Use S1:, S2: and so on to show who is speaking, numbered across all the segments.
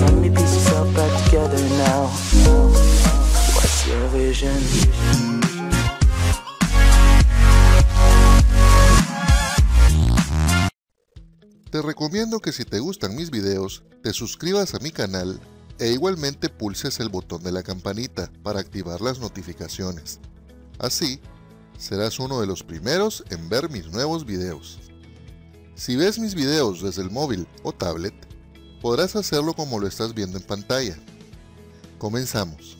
S1: Let me piece yourself back together now. What's your vision?
S2: Te recomiendo que si te gustan mis videos, te suscribas a mi canal e igualmente pulses el botón de la campanita para activar las notificaciones. Así, serás uno de los primeros en ver mis nuevos videos. Si ves mis videos desde el móvil o tablet, podrás hacerlo como lo estás viendo en pantalla. Comenzamos.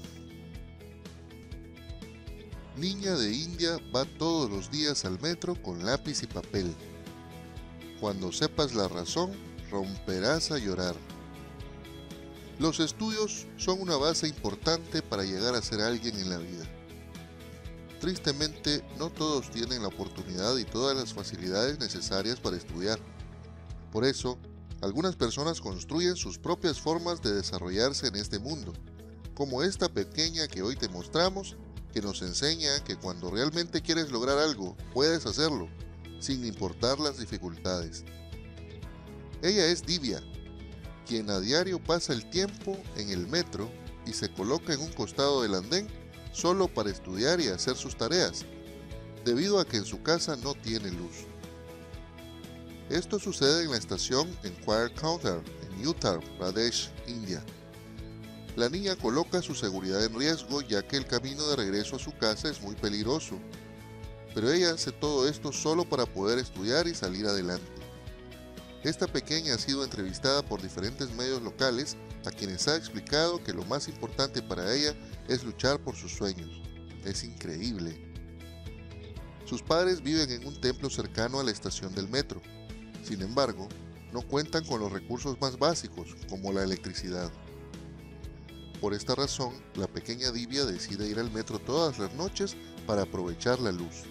S2: Niña de India va todos los días al metro con lápiz y papel. Cuando sepas la razón, romperás a llorar. Los estudios son una base importante para llegar a ser alguien en la vida. Tristemente, no todos tienen la oportunidad y todas las facilidades necesarias para estudiar. Por eso, algunas personas construyen sus propias formas de desarrollarse en este mundo, como esta pequeña que hoy te mostramos, que nos enseña que cuando realmente quieres lograr algo, puedes hacerlo, sin importar las dificultades. Ella es Divya, quien a diario pasa el tiempo en el metro y se coloca en un costado del andén solo para estudiar y hacer sus tareas, debido a que en su casa no tiene luz. Esto sucede en la estación en Quail Counter, en Uttar Pradesh, India. La niña coloca su seguridad en riesgo ya que el camino de regreso a su casa es muy peligroso, pero ella hace todo esto solo para poder estudiar y salir adelante. Esta pequeña ha sido entrevistada por diferentes medios locales a quienes ha explicado que lo más importante para ella es luchar por sus sueños. Es increíble. Sus padres viven en un templo cercano a la estación del metro. Sin embargo, no cuentan con los recursos más básicos, como la electricidad. Por esta razón, la pequeña Divya decide ir al metro todas las noches para aprovechar la luz.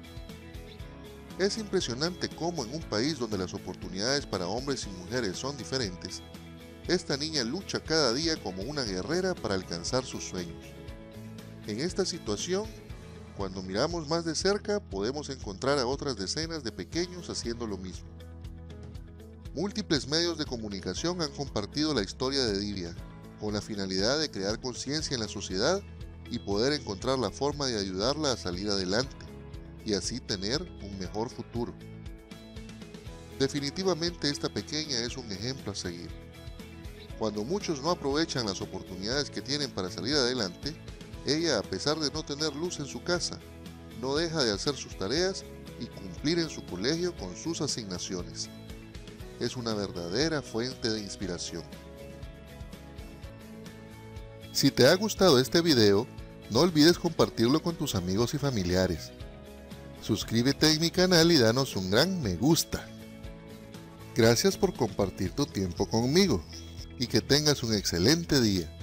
S2: Es impresionante cómo en un país donde las oportunidades para hombres y mujeres son diferentes, esta niña lucha cada día como una guerrera para alcanzar sus sueños. En esta situación, cuando miramos más de cerca, podemos encontrar a otras decenas de pequeños haciendo lo mismo. Múltiples medios de comunicación han compartido la historia de Divya, con la finalidad de crear conciencia en la sociedad y poder encontrar la forma de ayudarla a salir adelante, y así tener un mejor futuro. Definitivamente esta pequeña es un ejemplo a seguir. Cuando muchos no aprovechan las oportunidades que tienen para salir adelante, ella, a pesar de no tener luz en su casa, no deja de hacer sus tareas y cumplir en su colegio con sus asignaciones. Es una verdadera fuente de inspiración. Si te ha gustado este video, no olvides compartirlo con tus amigos y familiares. Suscríbete en mi canal y danos un gran me gusta. Gracias por compartir tu tiempo conmigo y que tengas un excelente día.